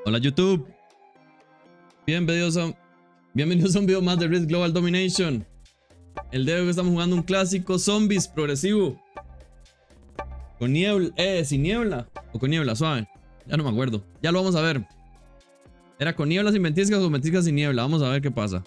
Hola YouTube. Bienvenidos a un video más de Risk Global Domination. El día de hoy estamos jugando un clásico zombies progresivo. Con niebla, sin niebla o con niebla suave. Ya no me acuerdo. Ya lo vamos a ver. ¿Era con niebla sin ventiscas o ventiscas sin niebla? Vamos a ver qué pasa.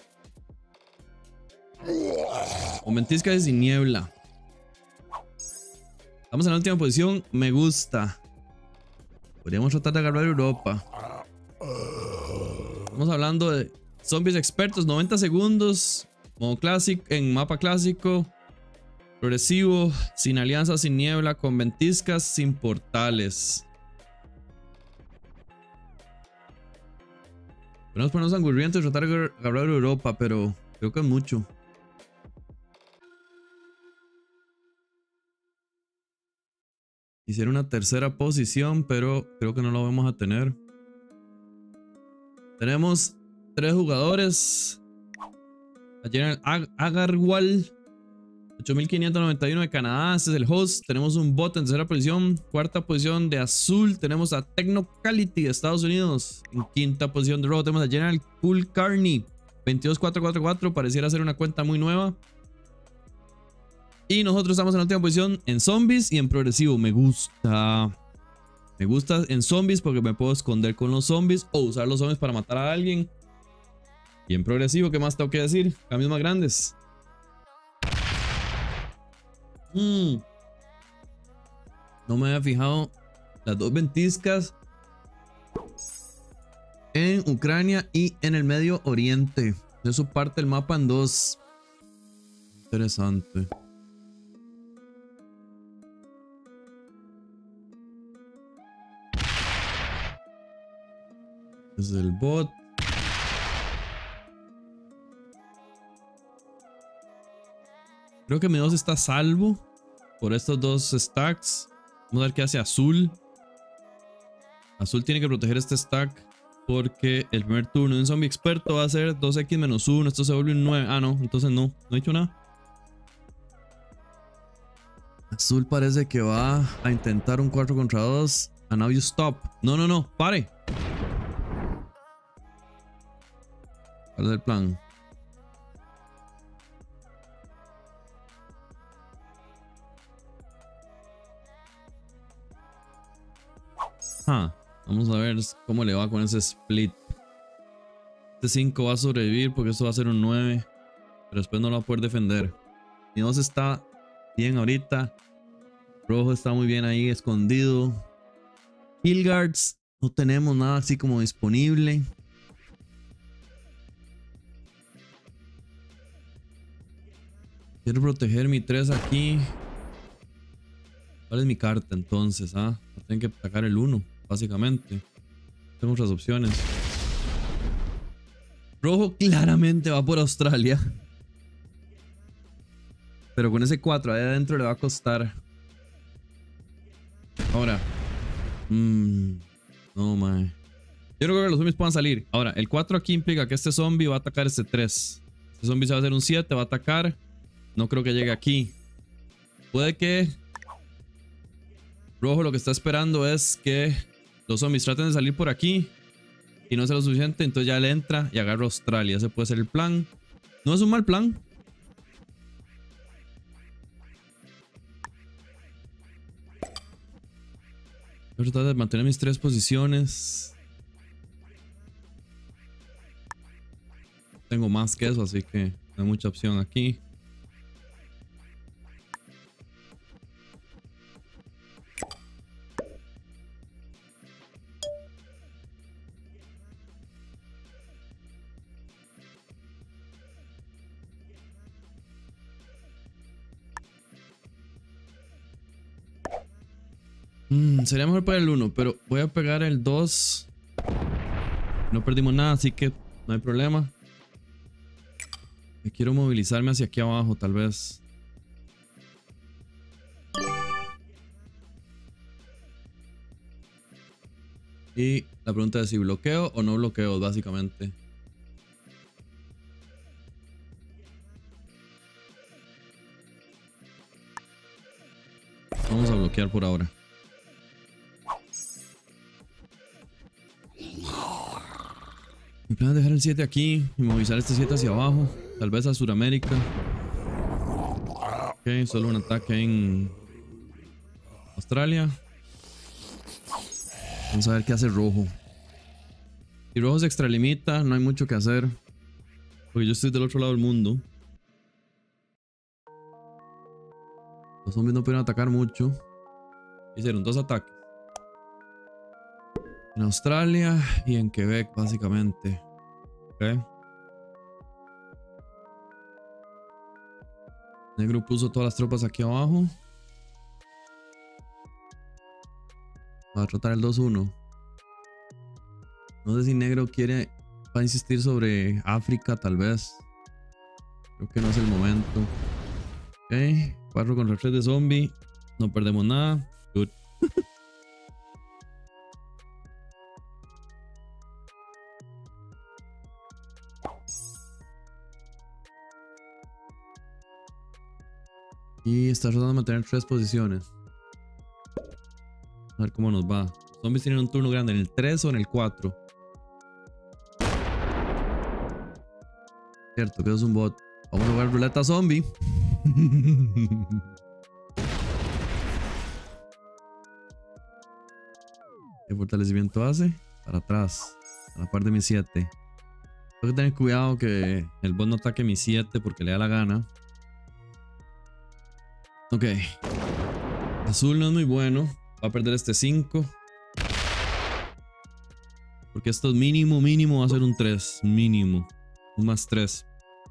Con ventiscas y sin niebla. Estamos en la última posición. Me gusta. Podríamos tratar de agarrar Europa. Estamos hablando de zombies expertos. 90 segundos. Modo clásico. En mapa clásico. Progresivo. Sin alianza, sin niebla. Con ventiscas, sin portales. Podemos ponernos angurrientos y tratar de agarrar Europa, pero creo que es mucho. Hicieron una tercera posición, pero creo que no lo vamos a tener. Tenemos 3 jugadores. General Agarwal, 8591 de Canadá. Este es el host. Tenemos un bot en tercera posición. Cuarta posición de azul. Tenemos a Technocality de Estados Unidos. En quinta posición de rojo tenemos a General Cool Carney, 22444. Pareciera ser una cuenta muy nueva. Y nosotros estamos en la última posición en zombies y en progresivo. Me gusta. Me gusta en zombies porque me puedo esconder con los zombies o usar los zombies para matar a alguien. Y en progresivo, ¿qué más tengo que decir? Cambios más grandes. No me había fijado las 2 ventiscas en Ucrania y en el Medio Oriente. Eso parte el mapa en 2. Interesante. Es el bot. Creo que mi 2 está a salvo por estos 2 stacks. Vamos a ver qué hace azul. Azul tiene que proteger este stack porque el primer turno de un zombie experto va a ser 2x-1. Esto se vuelve un 9. Ah, no. Entonces no he hecho nada. Azul parece que va a intentar un 4 contra 2. And now you stop. No. Pare. ¿Cuál es el plan? Vamos a ver cómo le va con ese split. Este 5 va a sobrevivir porque esto va a ser un 9. Pero después no lo va a poder defender. Mi 2 está bien ahorita. Rojo está muy bien ahí escondido. Kill guards. No tenemos nada así como disponible. Quiero proteger mi 3 aquí. ¿Cuál es mi carta entonces? Tengo que atacar el 1, básicamente. Tengo otras opciones. Rojo claramente va por Australia. Pero con ese 4 ahí adentro le va a costar. Ahora. No, mae. Yo no creo que los zombies puedan salir. Ahora, el 4 aquí implica que este zombie va a atacar este 3. Este zombie se va a hacer un 7, va a atacar. No creo que llegue aquí. Puede que Rojo lo que está esperando es que los zombies traten de salir por aquí y no sea lo suficiente, entonces ya le entra y agarra Australia. Ese puede ser el plan. No es un mal plan. Voy a tratar de mantener mis 3 posiciones. Tengo más que eso, así que no hay mucha opción aquí. Sería mejor pegar el 1, pero voy a pegar el 2. No perdimos nada, así que no hay problema. Me quiero movilizarme hacia aquí abajo, tal vez. Y la pregunta es si bloqueo o no bloqueo, básicamente. Vamos a bloquear por ahora. Mi plan es dejar el 7 aquí y movilizar este 7 hacia abajo. Tal vez a Sudamérica. Ok, solo un ataque en Australia. Vamos a ver qué hace rojo. Si rojo se extralimita, no hay mucho que hacer. Porque yo estoy del otro lado del mundo. Los zombies no pueden atacar mucho. Hicieron 2 ataques. En Australia y en Quebec, básicamente. Ok. Negro puso todas las tropas aquí abajo. Va a tratar el 2-1. No sé si Negro va a insistir sobre África, tal vez. Creo que no es el momento. Ok. 4 contra 3 de zombie. No perdemos nada. Good. Y está tratando de mantener 3 posiciones. A ver cómo nos va. Los zombies tienen un turno grande en el 3 o en el 4. Cierto, que es un bot. Vamos a jugar ruleta zombie. ¿Qué fortalecimiento hace? Para atrás. A la par de mi 7. Tengo que tener cuidado que el bot no ataque mi 7 porque le da la gana. Ok. Azul no es muy bueno. Va a perder este 5. Porque esto es mínimo va a ser un 3. Mínimo. Un más 3.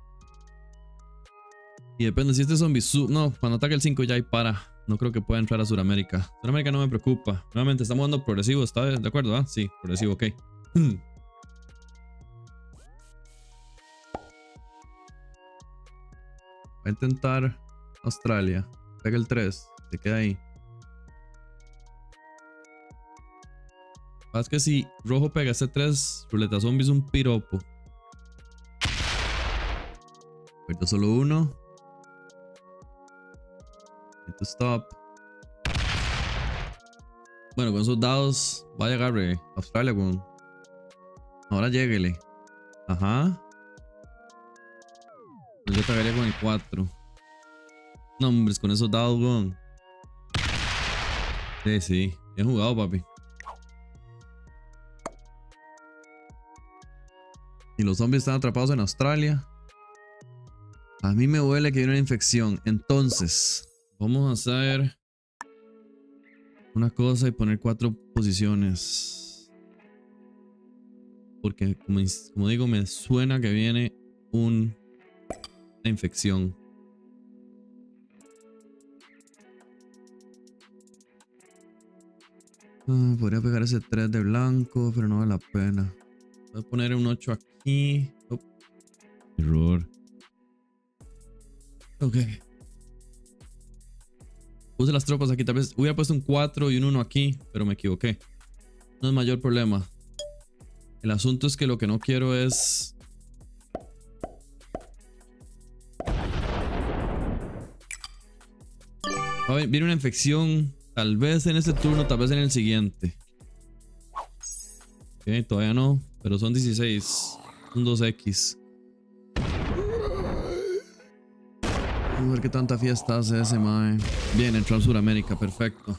Y depende si este zombie no, cuando ataque el 5 ya ahí para. No creo que pueda entrar a Sudamérica. Sudamérica no me preocupa. Nuevamente estamos dando progresivo. ¿Está de acuerdo? ¿Ah? Sí, progresivo, ok. Va a intentar Australia. Pega el 3. Se queda ahí. Es que si rojo pega este 3, ruleta zombie es un piropo. Perdió solo 1. Need to stop. Bueno, con esos dados va a llegar Australia, weón. Ahora lléguele. Ajá. Yo pegaría con el 4. No, hombres, con esos dados, weón. Sí. Bien jugado, papi. Y los zombies están atrapados en Australia. A mí me huele que hay una infección. Entonces, vamos a hacer una cosa y poner 4 posiciones. Porque, como digo, me suena que viene una infección. Podría pegar ese 3 de blanco, pero no vale la pena. Voy a poner un 8 aquí. Oh. Error. Ok. Puse las tropas aquí. Tal vez hubiera puesto un 4 y un 1 aquí, pero me equivoqué. No es mayor problema. El asunto es que lo que no quiero es... Viene una infección. Tal vez en este turno, tal vez en el siguiente. Ok, todavía no. Pero son 16. Un 2X. Vamos a ver qué tanta fiesta hace ese mae. Bien, entró a Sudamérica, perfecto.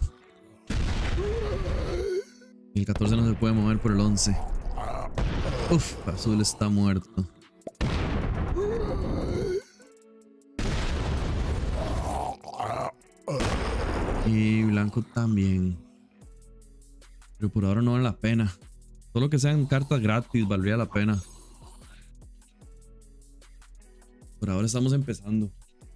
Y el 14 no se puede mover por el 11. Uf, azul está muerto. Y blanco también. Pero por ahora no vale la pena. Solo que sean cartas gratis valdría la pena. Por ahora estamos empezando.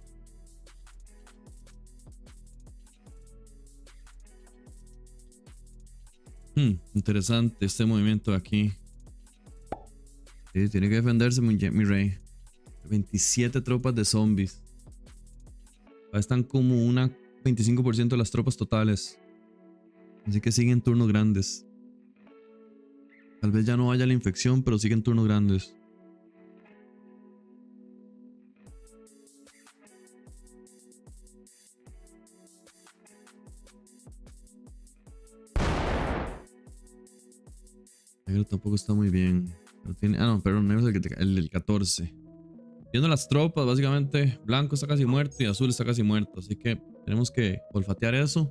Interesante este movimiento de aquí. Sí, tiene que defenderse mi rey. 27 tropas de zombies. Ahí están como un 25% de las tropas totales. Así que siguen turnos grandes. Tal vez ya no haya la infección, pero siguen turnos grandes. Negro tampoco está muy bien. Ah, no, perdón, negro es el del 14. Viendo las tropas, básicamente, blanco está casi muerto y azul está casi muerto. Así que tenemos que olfatear eso.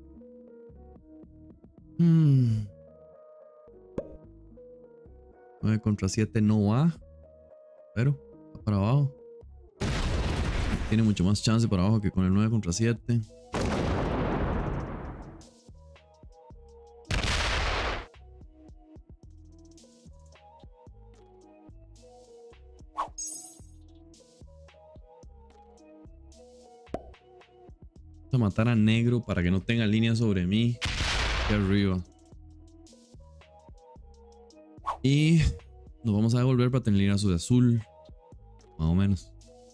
9 contra 7 no va. Pero está para abajo. Tiene mucho más chance para abajo que con el 9 contra 7. Vamos a matar a negro para que no tenga línea sobre mí. Aquí arriba. Y nos vamos a devolver para tener línea sobre azul. Más o menos.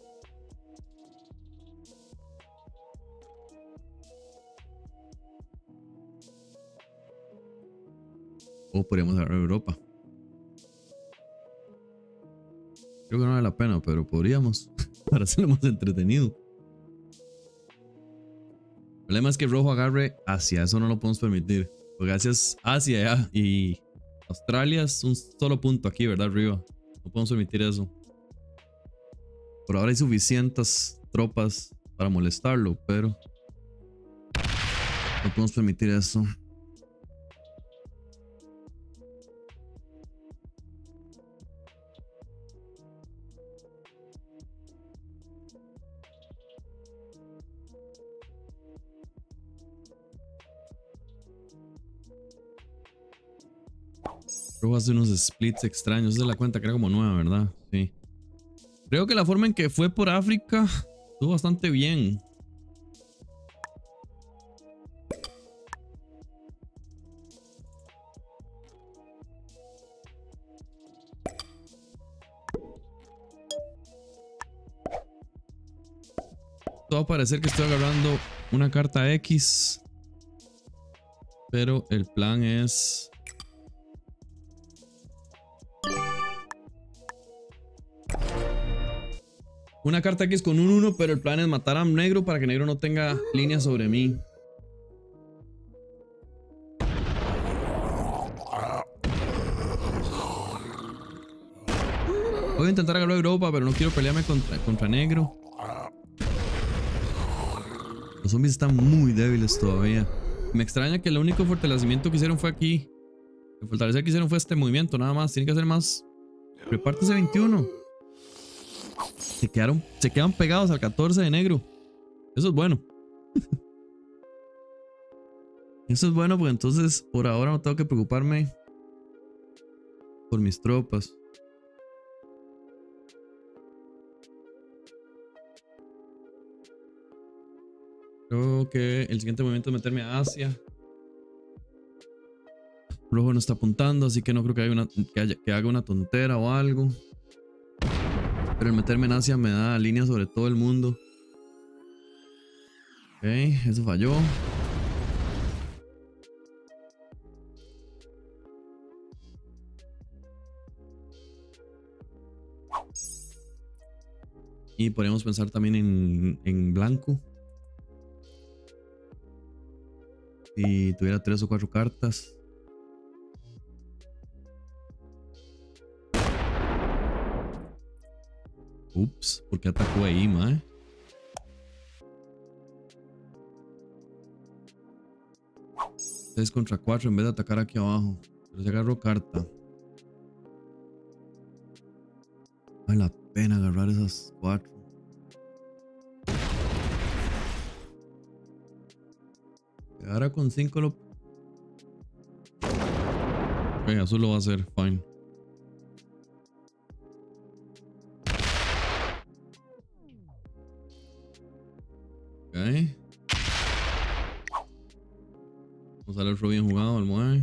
O podríamos agarrar Europa. Creo que no vale la pena, pero podríamos. Para hacerlo más entretenido. El problema es que rojo agarre Asia. Eso no lo podemos permitir. Porque Asia es Asia ya. Y Australia es un solo punto aquí, ¿verdad? Arriba. No podemos permitir eso. Por ahora hay suficientes tropas para molestarlo, pero no podemos permitir eso. Rojo hace unos splits extraños. Esa es la cuenta que era como nueva, ¿verdad? Sí. Creo que la forma en que fue por África estuvo bastante bien. Todo va a parecer que estoy agarrando una carta X. Pero el plan es... una carta X con un 1, pero el plan es matar a negro para que negro no tenga línea sobre mí. Voy a intentar agarrar a Europa, pero no quiero pelearme contra negro. Los zombies están muy débiles todavía. Me extraña que el único fortalecimiento que hicieron fue aquí. El fortalecer que hicieron fue este movimiento, nada más. Tienen que hacer más. Repártese 21. Se quedan pegados al 14 de negro. Eso es bueno. Eso es bueno porque entonces por ahora no tengo que preocuparme por mis tropas. Creo que el siguiente movimiento es meterme a Asia. Rojo no está apuntando, así que no creo que haga una tontera o algo. Pero el meterme en Asia me da línea sobre todo el mundo. Ok, eso falló. Y podríamos pensar también en blanco. Si tuviera 3 o 4 cartas. Ups, ¿por qué atacó ahí, mae? Tres contra 4 en vez de atacar aquí abajo. Pero se agarró carta. Vale la pena agarrar esas 4. Ahora con 5 lo... Ok, azul lo va a hacer, fine. Ok. Vamos a ver el flow bien jugado, al mueve.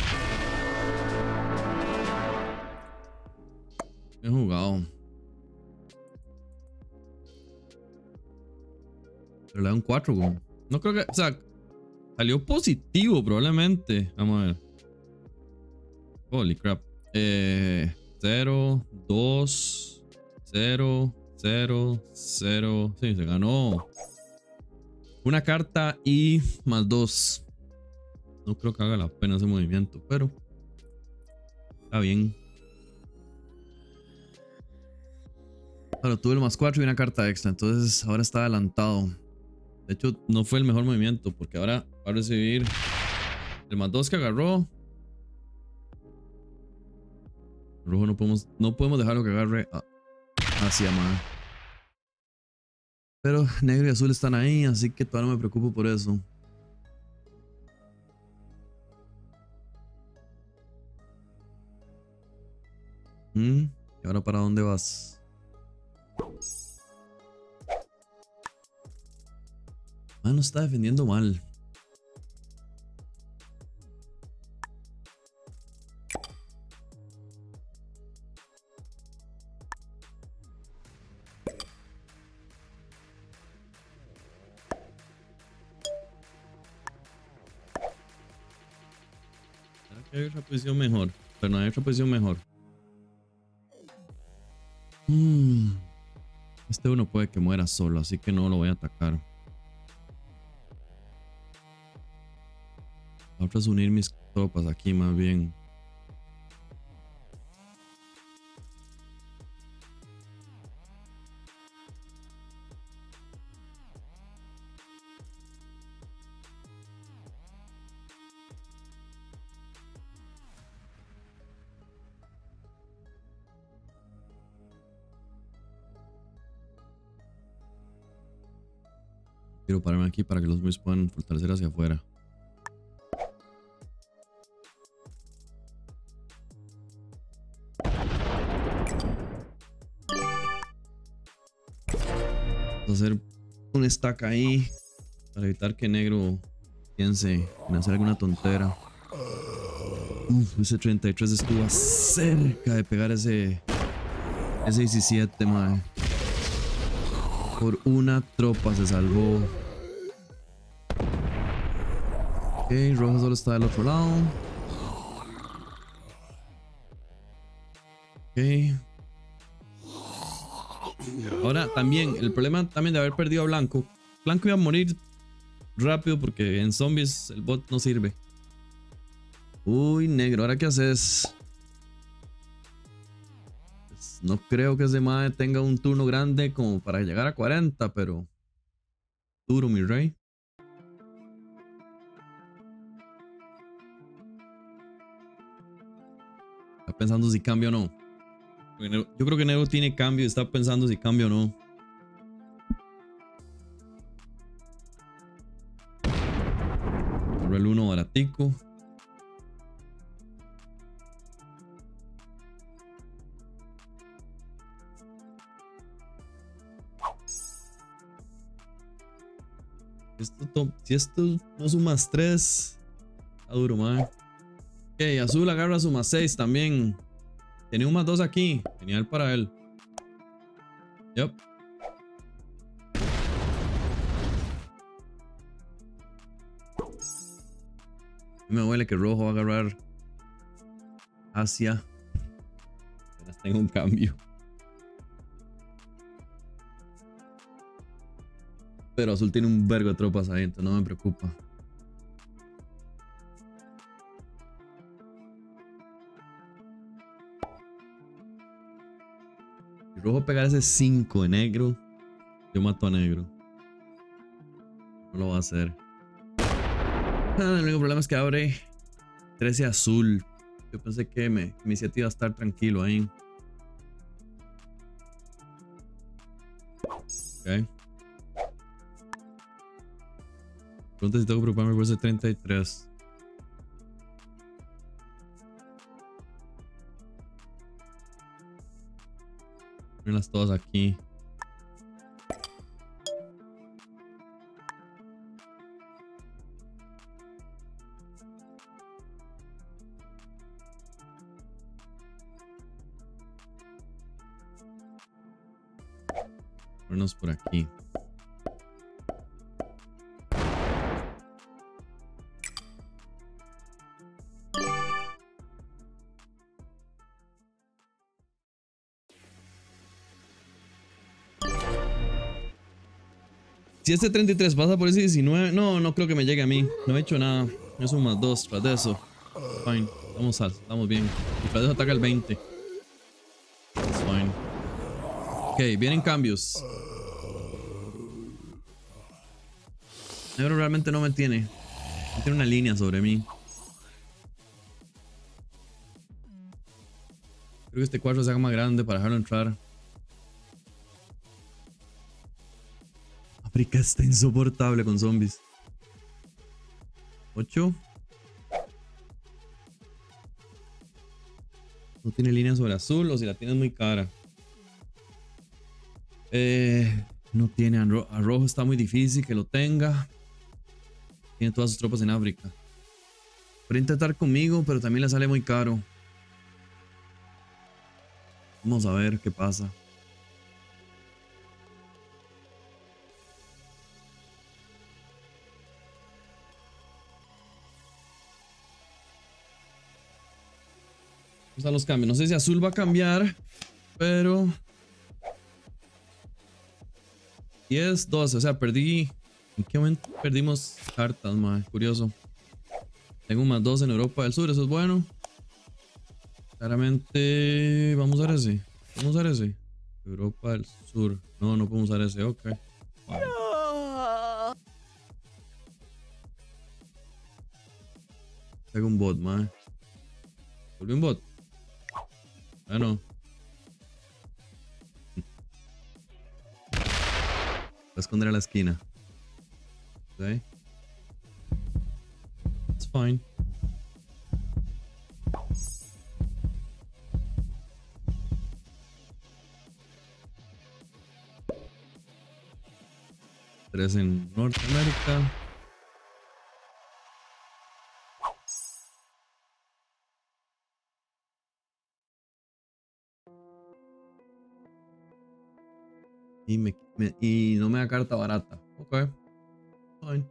Bien jugado. Pero le da un 4, güey. No creo que... O sea, salió positivo probablemente. Vamos a ver. Holy crap. 0, 2, 0, 0, 0. Sí, se ganó. Una carta y más 2. No creo que haga la pena ese movimiento, pero está bien. Claro, tuve el +4 y una carta extra. Entonces ahora está adelantado. De hecho, no fue el mejor movimiento. Porque ahora va a recibir el +2 que agarró. Rojo no podemos dejarlo que agarre hacia más. Pero negro y azul están ahí, así que todavía no me preocupo por eso. ¿Y ahora para dónde vas? No está defendiendo mal. Hay otra posición mejor. Pero no hay otra posición mejor. Este uno puede que muera solo, así que no lo voy a atacar. La otra es unir mis tropas aquí más bien. Quiero pararme aquí para que los zombies puedan fortalecer hacia afuera. Vamos a hacer un stack ahí para evitar que negro piense en hacer alguna tontera. Ese 33 estuvo cerca de pegar ese 17, madre. Por una tropa se salvó. Ok, rojo solo está del otro lado. Ok. Ahora también, el problema también de haber perdido a blanco. Blanco iba a morir rápido porque en zombies el bot no sirve. Uy, negro, ¿ahora qué haces? Pues no creo que ese mae tenga un turno grande como para llegar a 40, pero duro, mi rey. Está pensando si cambia o no. Yo creo que negro tiene cambio y está pensando si cambia o no. Agarró el 1 baratico. Si esto no suma 3, está duro, man. Ok, azul agarra su +6 también. Tiene un +2 aquí. Genial para él. Yup. Me huele que rojo va a agarrar hacia. Apenas tengo un cambio. Pero azul tiene un vergo de tropas ahí, entonces no me preocupa. Si rojo pegar ese 5 de negro, yo mato a negro. No lo va a hacer. El único problema es que abre 13 azul. Yo pensé que mi iniciativa iba a estar tranquilo ahí. Ok. Pregunta si tengo que preocuparme por ese 33. Ponerlas todas aquí. Ponernos por aquí. Si este 33 pasa por ese 19, no creo que me llegue a mí. No he hecho nada. Es un +2 tras de eso. Fine. Estamos bien. Y tras de eso ataca el 20. It's fine. Ok, vienen cambios. Negro realmente no me tiene. No tiene una línea sobre mí. Creo que este cuadro se haga más grande para dejarlo entrar. África está insoportable con zombies. 8. No tiene línea sobre azul o si la tiene es muy cara. No tiene a rojo, está muy difícil que lo tenga. Tiene todas sus tropas en África. Puede intentar conmigo, pero también le sale muy caro. Vamos a ver qué pasa. Están los cambios. No sé si azul va a cambiar, pero 10, 12. O sea, perdí. ¿En qué momento perdimos cartas, man? Curioso. Tengo un +2 en Europa del Sur, eso es bueno. Claramente vamos a usar ese. Vamos a usar ese. Europa del Sur. No, no podemos usar ese. Ok. Vale. Tengo un bot, man. ¿Volví un bot? Ah, no. Voy a esconder a la esquina. Ok. It's fine. Tres en Norteamérica. Y no me da carta barata. Ok. Fine.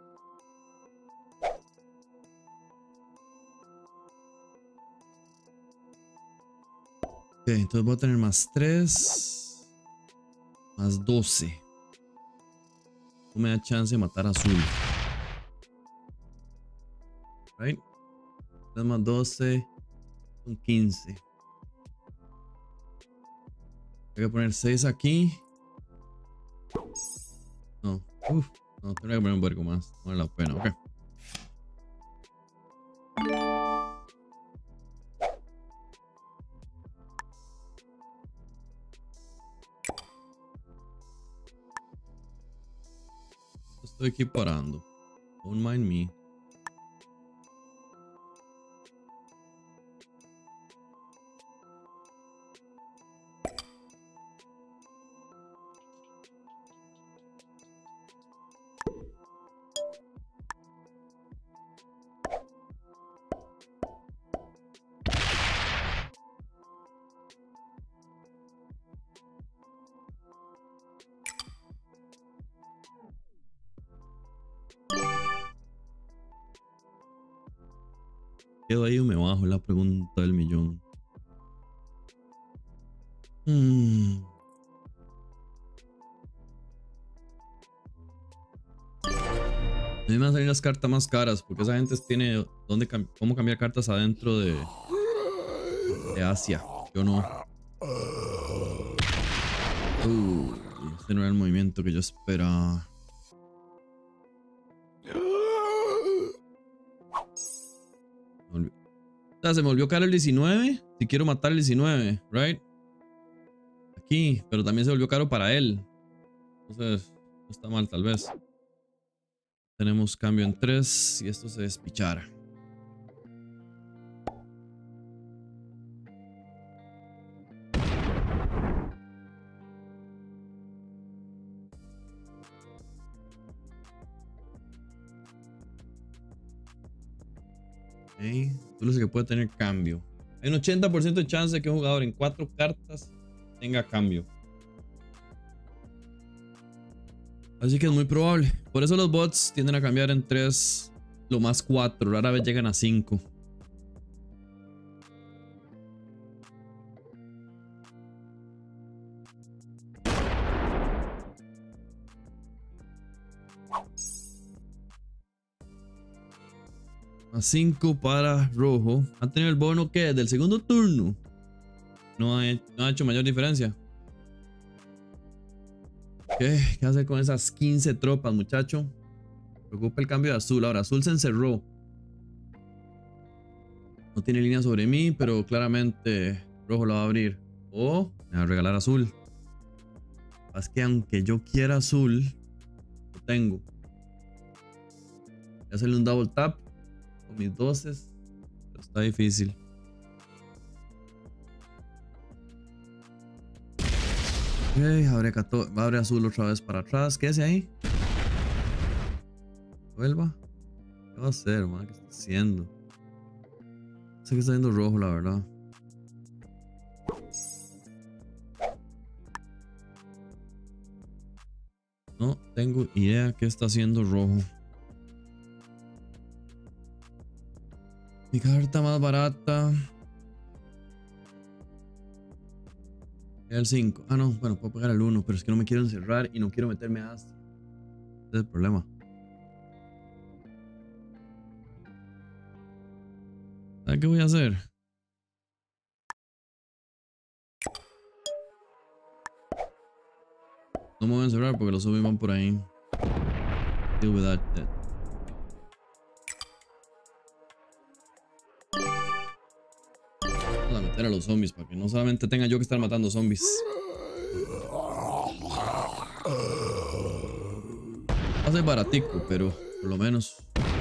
Ok, entonces voy a tener +3. +12. No me da chance de matar a azul. Right. 3 +12 son 15. Voy a poner 6 aquí. No. Uf. No, tendría que poner un vergo más. No vale la pena. Ok. Estoy equiparando. Don't mind me. Quedo ahí o me bajo, la pregunta del millón. A mí me van a salir las cartas más caras porque esa gente tiene cómo cambiar cartas adentro de Asia. Yo no. Este no era el movimiento que yo esperaba. O sea, se me volvió caro el 19. Si quiero matar el 19, right? Aquí, pero también se volvió caro para él. Entonces, no está mal tal vez. Tenemos cambio en 3 y esto se despichara. Okay. Tú lo que puede tener cambio. Hay un 80% de chance de que un jugador en 4 cartas tenga cambio. Así que es muy probable. Por eso los bots tienden a cambiar en 3, lo más 4. Rara vez llegan a 5. A 5 para rojo. ¿Han tenido el bono que del segundo turno? No ha hecho mayor diferencia. ¿Qué hacer con esas 15 tropas, muchacho? Me preocupa el cambio de azul. Ahora, azul se encerró. No tiene línea sobre mí, pero claramente rojo lo va a abrir. O me va a regalar azul. Es que aunque yo quiera azul, lo tengo. Voy a hacerle un double tap con mis 12. Pero está difícil. Ok, abre azul otra vez para atrás. ¿Qué hace ahí? Vuelva. ¿Qué va a hacer, man? ¿Qué está haciendo? No sé qué está haciendo rojo, la verdad. No tengo idea qué está haciendo rojo. Mi carta más barata. El 5. Ah, no, bueno, puedo pagar el 1, pero es que no me quiero encerrar y no quiero meterme a Asia. Ese es el problema. ¿Sabes qué voy a hacer? No me voy a encerrar porque los zombies van por ahí. Deal with that. Vamos a meter a los zombies para que no solamente tenga yo que estar matando zombies. Va a ser baratico, pero por lo menos.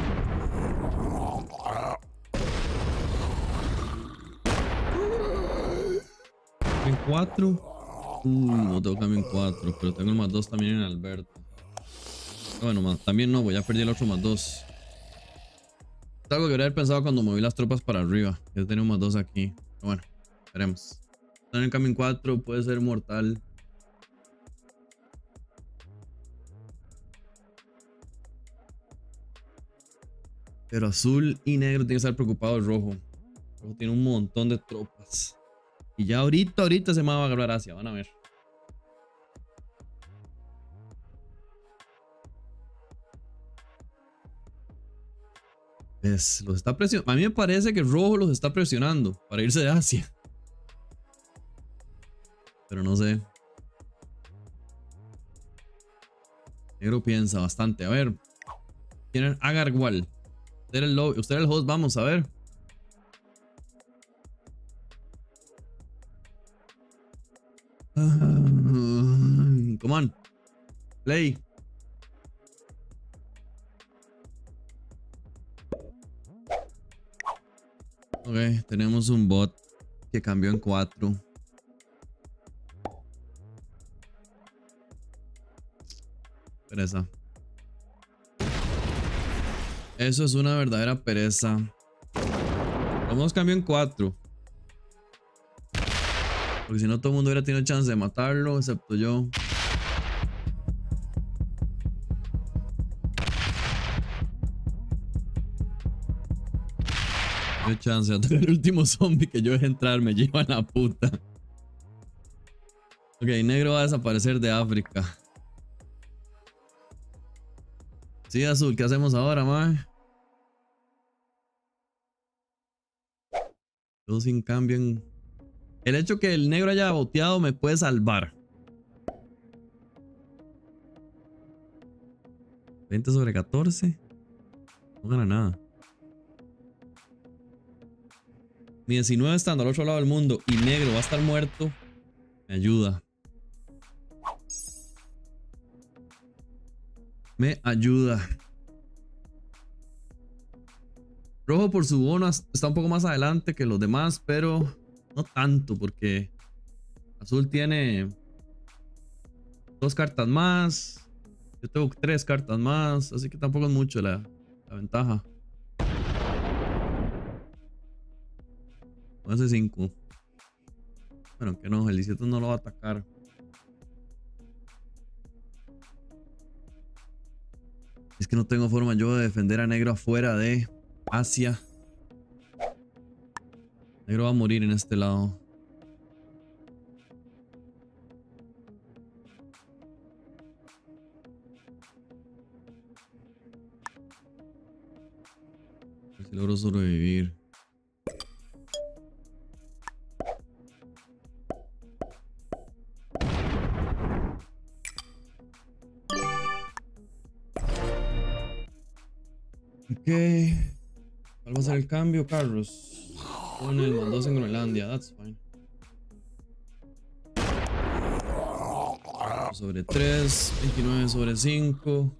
En 4. No tengo cambio en 4, pero tengo el más 2 también en Alberto. Bueno, también no, ya perdí el otro más 2. Es algo que habría pensado cuando moví las tropas para arriba. Yo tenía un más 2 aquí. Pero bueno, veremos. Tener el cambio en 4 puede ser mortal. Pero azul y negro tiene que estar preocupado el rojo. El rojo tiene un montón de tropas. Y ya ahorita se me va a agarrar Asia, van a ver. Los está presionando. A mí me parece que rojo los está presionando para irse de Asia. Pero no sé. Negro piensa bastante. A ver. Tienen Agarwal. Usted era el host, vamos a ver. Come on. Play. Ok, tenemos un bot que cambió en 4. Pereza. Eso es una verdadera pereza. Vamos cambio en 4. Porque si no todo el mundo hubiera tenido chance de matarlo, excepto yo. No hay chance de atacar el último zombie que yo dejé entrar, me lleva a la puta. Ok, negro va a desaparecer de África. Sí, azul, ¿qué hacemos ahora, mae? Yo sin cambio en... El hecho que el negro haya boteado me puede salvar. 20 sobre 14. No gana nada. Mi 19 estando al otro lado del mundo y negro va a estar muerto. Me ayuda. Me ayuda. Rojo por su bono está un poco más adelante que los demás, pero no tanto porque azul tiene 2 cartas más. Yo tengo 3 cartas más, así que tampoco es mucho la ventaja. Con ese 5. Bueno, que no, el 17 no lo va a atacar. Es que no tengo forma yo de defender a negro afuera de Asia. Negro va a morir en este lado. A ver si logro sobrevivir. Ok. ¿Cuál va a ser el cambio, Carlos? Con el -2 en Groenlandia. That's fine. Sobre 3. 29 sobre 5.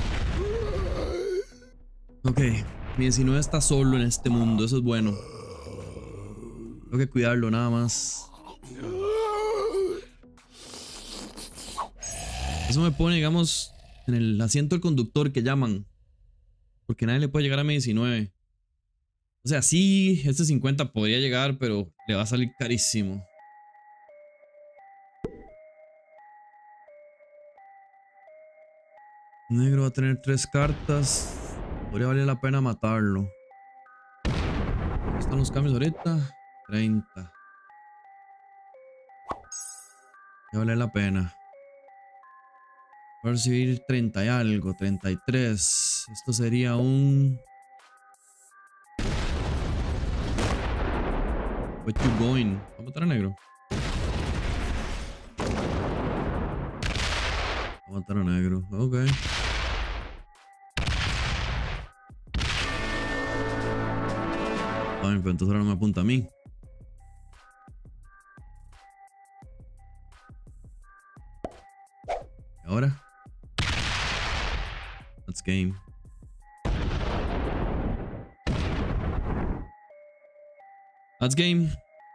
Ok. Mi 19 está solo en este mundo. Eso es bueno. Tengo que cuidarlo nada más. Eso me pone, digamos, en el asiento del conductor que llaman. Porque nadie le puede llegar a mi 19. O sea, sí, este 50 podría llegar, pero le va a salir carísimo. Negro va a tener 3 cartas. Podría valer la pena matarlo. ¿Dónde están los cambios ahorita? 30. Ya vale la pena. Voy a recibir 30 y algo, 33. Esto sería un... Where you going? ¿Va a matar a negro? Va a matar a negro, ok. Bueno, pero entonces ahora no me apunta a mí. ¿Y ahora? That's game. That's game.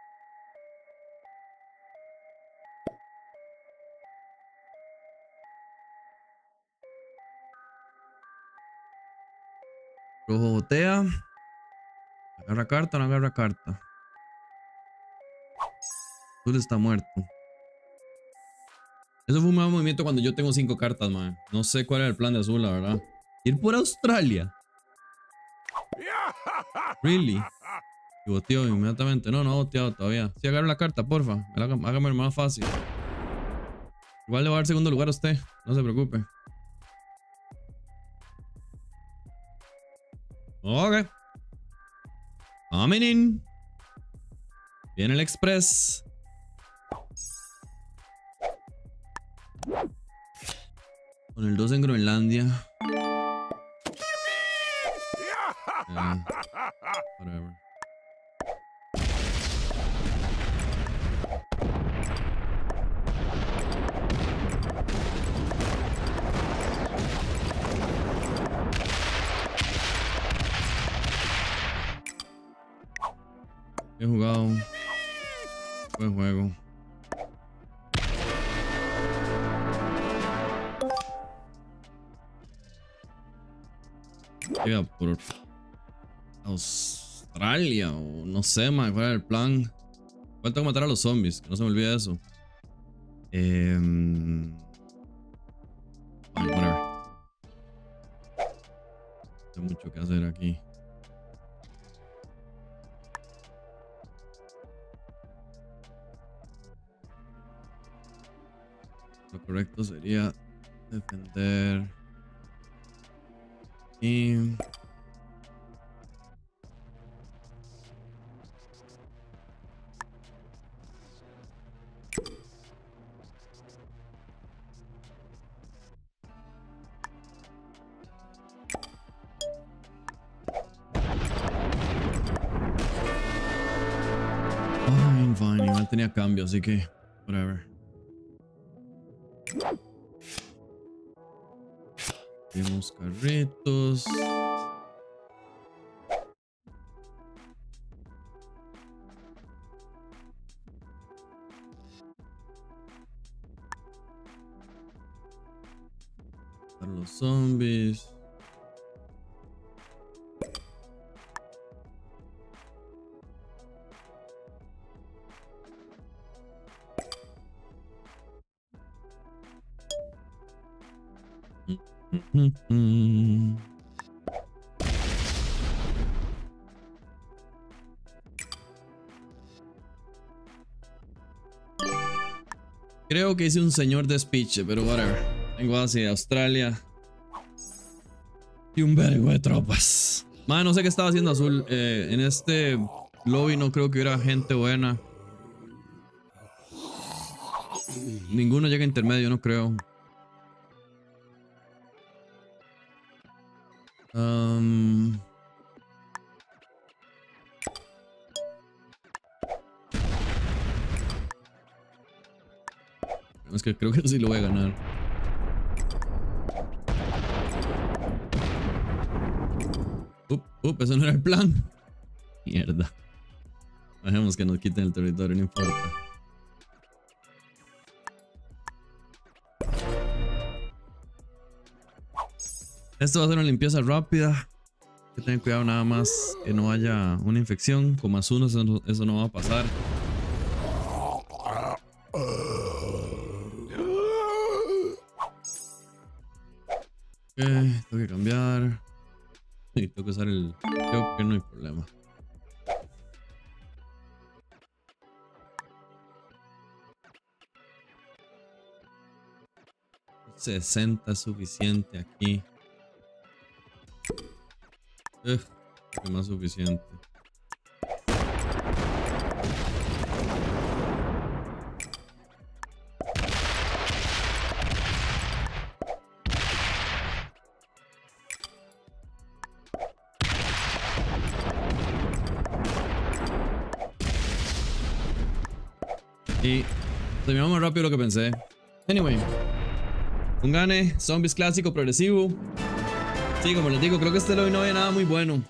Rojo botea. Agarra carta, no agarra carta. Azul está muerto. Eso fue un mal movimiento cuando yo tengo 5 cartas, man. No sé cuál era el plan de azul, la verdad. Ir por Australia. Really. Y boteó inmediatamente. No, no ha boteado todavía. Sí, agarra la carta, porfa. Hágame más fácil. Igual le va a dar segundo lugar a usted. No se preocupe. Ok. Coming in. Viene el Express. Con el 2 en Groenlandia. Whatever. He jugado. Buen juego. Llega por Australia o no sé, man, cuál era el plan. Falta matar a los zombies, que no se me olvide eso. Whatever. No hay mucho que hacer aquí. Lo correcto sería defender y fine, igual tenía cambio, así que whatever. Tenemos carritos. Para los zombies. Creo que hice un señor despiche, pero whatever. Vengo hacia Australia. Y un vergo de tropas. Man, no sé qué estaba haciendo azul. En este lobby no creo que hubiera gente buena. Ninguno llega a intermedio, no creo. Es que creo que sí lo voy a ganar. Eso no era el plan. Mierda. Dejemos que nos quiten el territorio, no importa. Esto va a ser una limpieza rápida. Hay que tener cuidado nada más que no haya una infección. Con +1 eso no va a pasar. Tengo que cambiar. Sí, tengo que usar el... Creo que no hay problema. $60 es suficiente aquí. Más suficiente. Y terminamos más rápido de lo que pensé. Anyway. Un gane, zombies clásico, progresivo. Sí, como les digo, creo que este lobby no había nada muy bueno.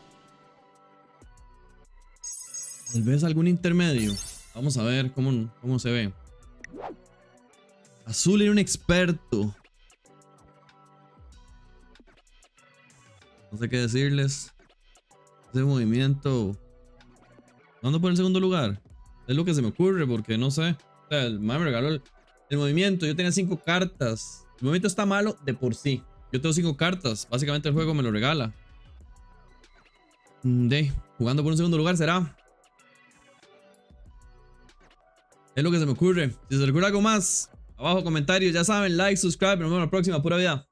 Tal vez algún intermedio. Vamos a ver cómo se ve. Azul era un experto. No sé qué decirles. Ese movimiento. ¿Dónde por el segundo lugar? Es lo que se me ocurre porque no sé. O sea, el man me regaló el movimiento. Yo tenía 5 cartas. El movimiento está malo de por sí. Yo tengo 5 cartas. Básicamente el juego me lo regala. Jugando por un segundo lugar será. Es lo que se me ocurre. Si se les ocurre algo más, abajo comentarios. Ya saben, like, subscribe. Nos vemos en la próxima. Pura vida.